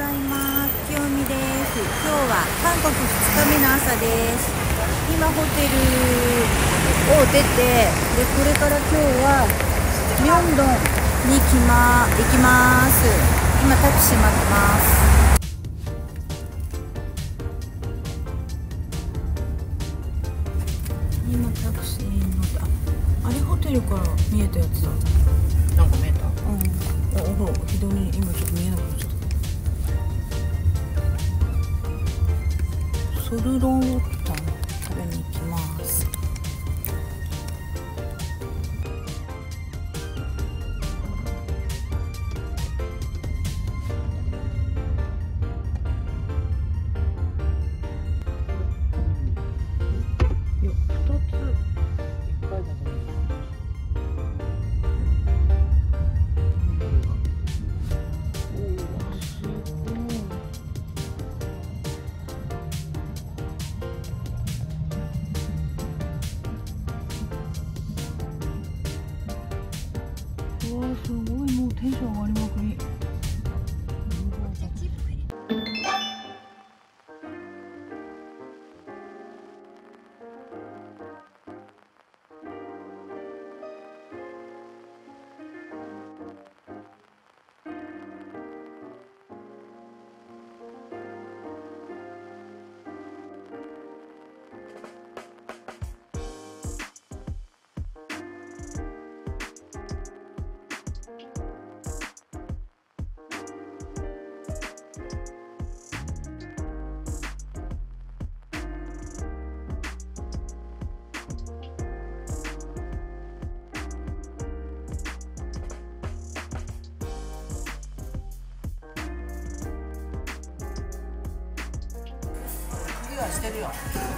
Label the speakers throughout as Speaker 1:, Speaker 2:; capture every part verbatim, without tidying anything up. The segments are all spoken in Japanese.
Speaker 1: ざいます。きよみです。今日は韓国ふつかめの朝です。今ホテルを出て、でこれから今日はミョンドンに来ま行きます。今タクシー待ってます。今タクシーに乗って、あ、あれホテルから見えたやつだ。
Speaker 2: なんか見えた？
Speaker 1: うん。あ、ほら左に今ちょっと見えなくなっちゃった。ソルロンウォッタン食べに行きます。よ、ふたつ。うわー、すごい、もうテンション上がりまくり。
Speaker 2: してるよ。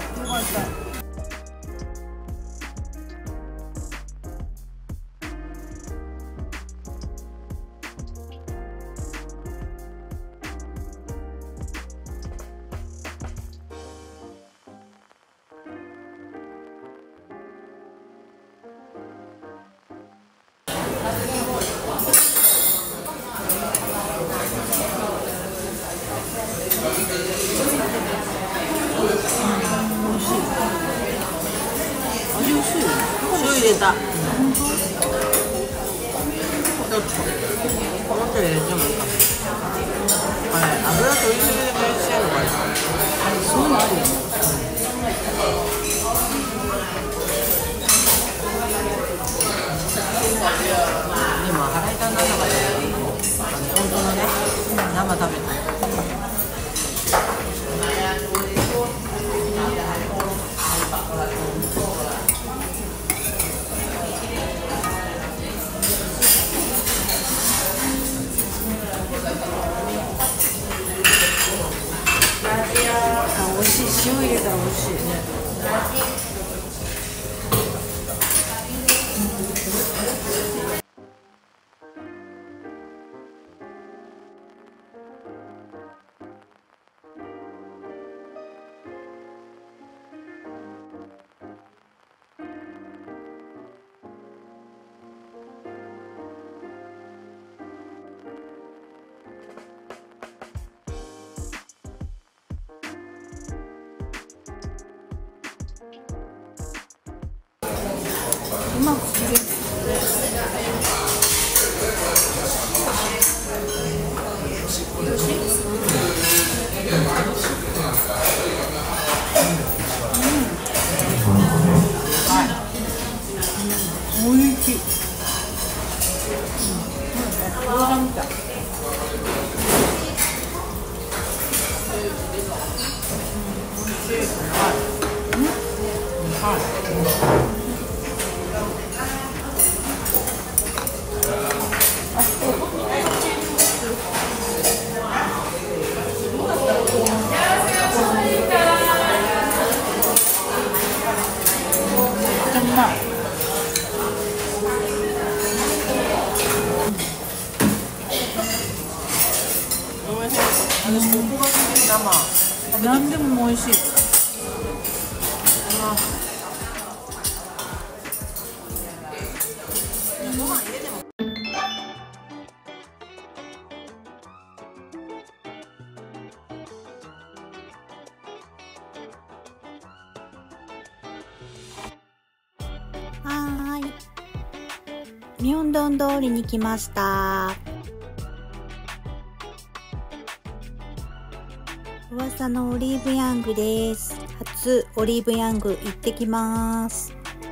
Speaker 2: 塩入れた。本当？もっと入れてもいいかも。あれ、油取りすぎで変してんのかな。そういうのあるよね。でも腹痛にならなかったよ。本当のね、生食べた。美味しい。塩入れたら美味しいね。うまく切れる。おいしい。餃子みたい。私ここが好き。生何でも美味しい。ご飯入れても
Speaker 1: ミョンドン通りに来ました。噂のオリーブヤングです。初オリーブヤング行ってきます。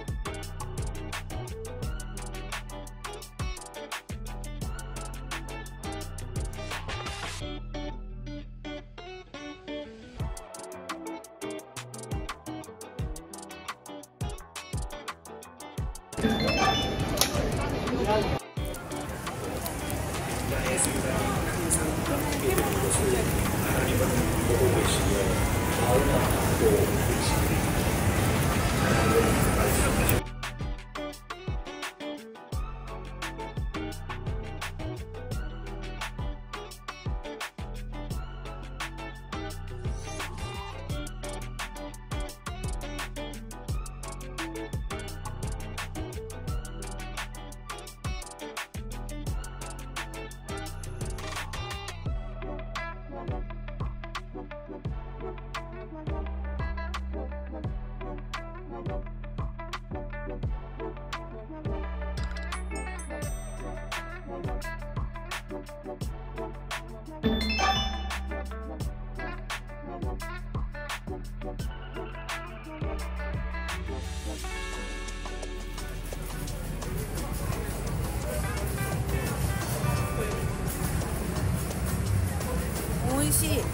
Speaker 1: 美味しい。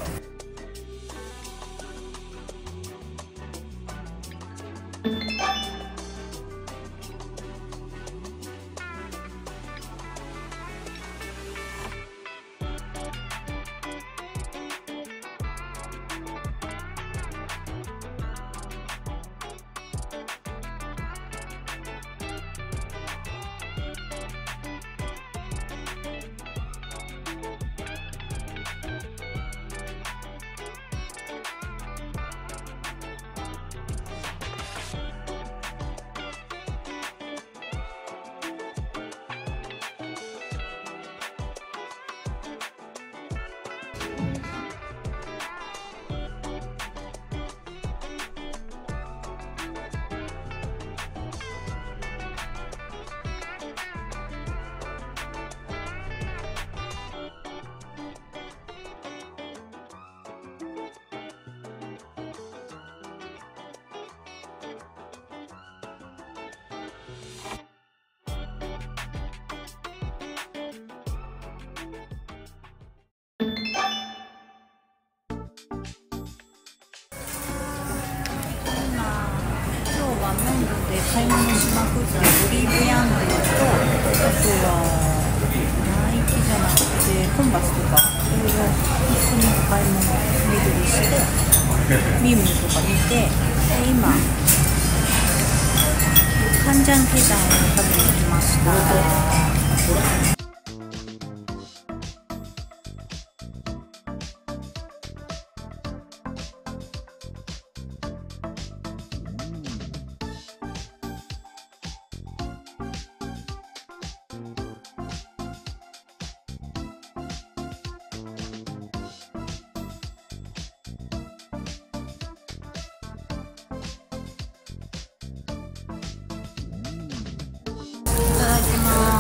Speaker 1: ミョンドンで買い物しまくってオリーブヤングと、あとはナイキじゃなくてコンバスとかいろいろ一緒に買い物巡りしてミュウミュウとか見て、で今カンジャンケジャンを食べに来ました。いただきます。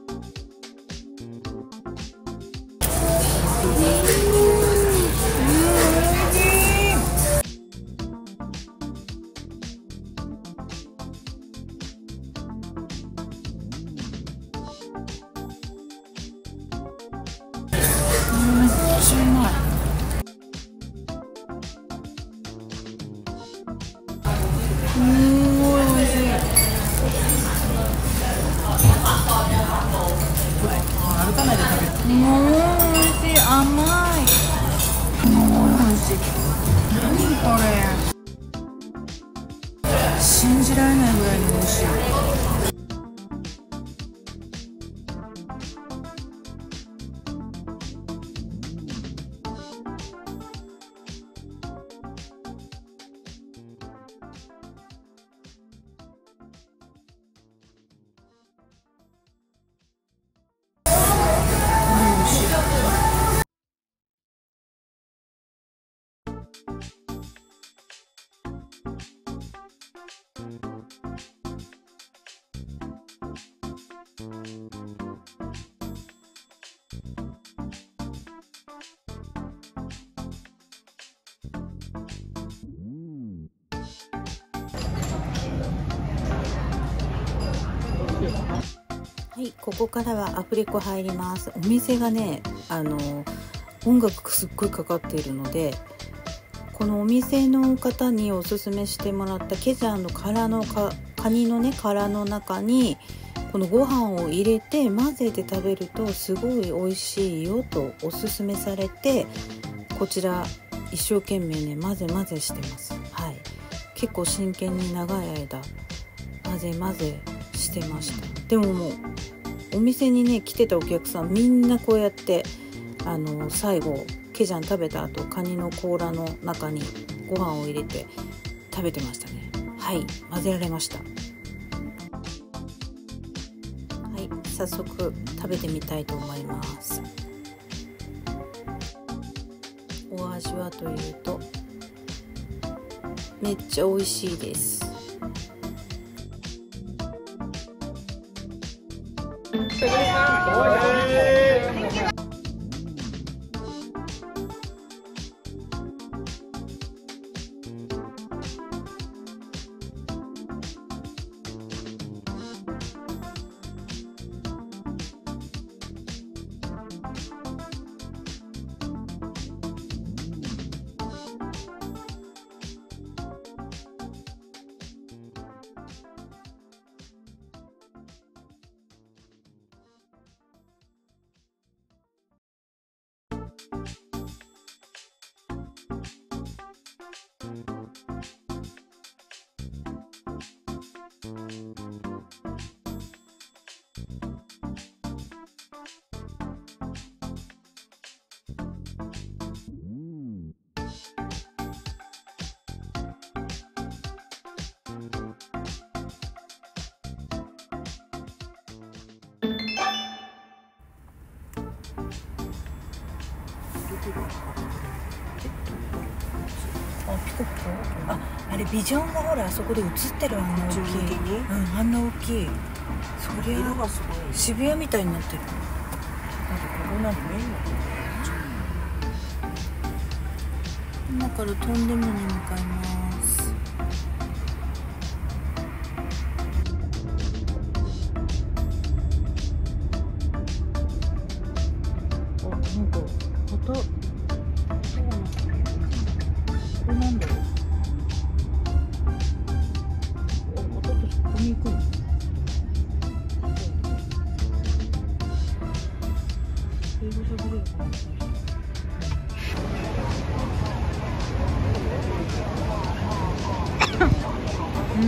Speaker 1: めっちゃうまい。すごい美味しい。
Speaker 2: 歩かないで食べる。
Speaker 1: もう美味しい。甘い。すごい美味しい。何これ。信じられないぐらいに美味しい。 はい、ここからはアフレコ入ります。お店がね、あの音楽すっごいかかっているので、このお店の方におすすめしてもらったケジャンの殻のかカニのね殻の中にこのご飯を入れて混ぜて食べるとすごい美味しいよとおすすめされて、こちら一生懸命ね混ぜ混ぜしてます。はい、結構真剣に長い間混ぜ混ぜしてました。でももうお店にね来てたお客さんみんなこうやってあの最後ケジャン食べた後カニの甲羅の中にご飯を入れて食べてましたね。はい、混ぜられました。はい、早速食べてみたいと思います。お味はというとめっちゃ美味しいです。あ、ピコピコ。あ、あれビジョンがほらあそこで映ってる、あんな大きい。うん、あんな大きい。そりゃ
Speaker 2: 色がすごい。
Speaker 1: 渋谷みたいになってる。なんかここなんか見えんの？今からトンデムに向かいます。あ、なんか旗。これなんだろう。あ、またとそこに行くの。英語喋れるかな。うん。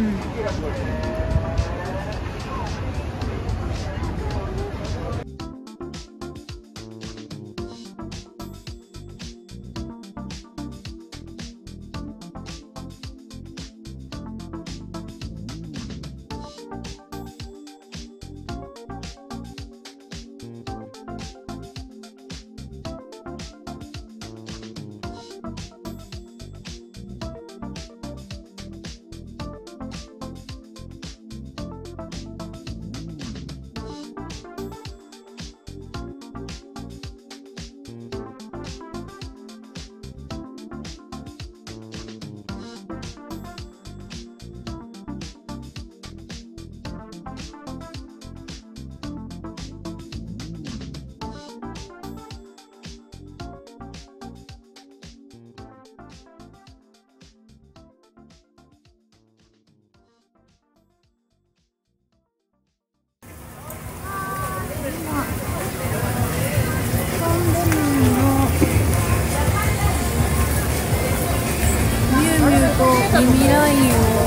Speaker 1: ミミラインを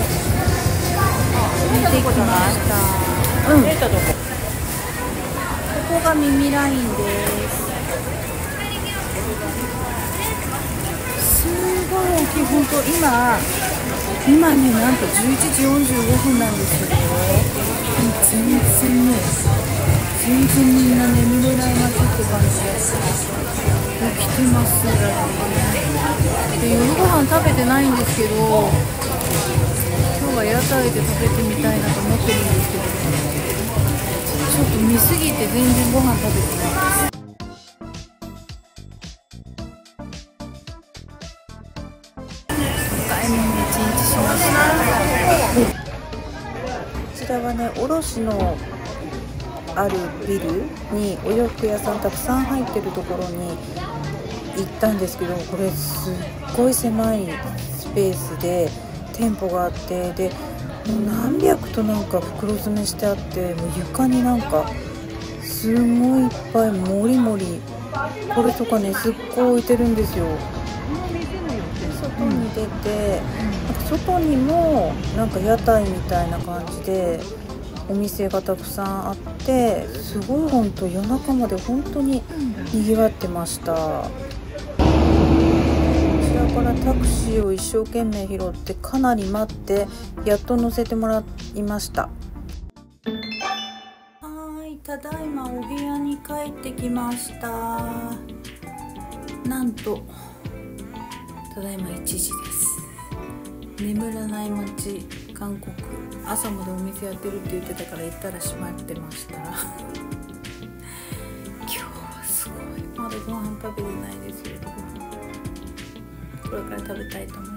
Speaker 1: 見てきました。うん。ここがミミラインです。すごい大きい、本当今今ねなんとじゅういちじよんじゅうごふんなんですけど、全然ね全然みんな眠れない街って感じで起きてます。で夜ご飯食べてないんですけど、今日は屋台で食べてみたいなと思ってるんですけど、ちちょっと見すぎて全然ご飯食べてないです。買い物一日しました。こちらはね、卸のあるビルにお洋服屋さんたくさん入ってるところに行ったんですけど、これすっごい狭いスペースで店舗があって、でもう何百となんか袋詰めしてあって、もう床になんかすごいいっぱいもりもりこれとかね、すっごい置いてるんですよ。外に出て、外にもなんか屋台みたいな感じでお店がたくさんあって、すごい本当夜中まで本当ににぎわってました。こちらからタクシーを一生懸命拾ってかなり待ってやっと乗せてもらいました。はい、ただいまお部屋に帰ってきました。なんとただいまいちじです。眠らない街韓国、朝までお店やってるって言ってたから行ったら閉まってました。今日はすごい、まだご飯食べてないですよ。これから食べたいと思います。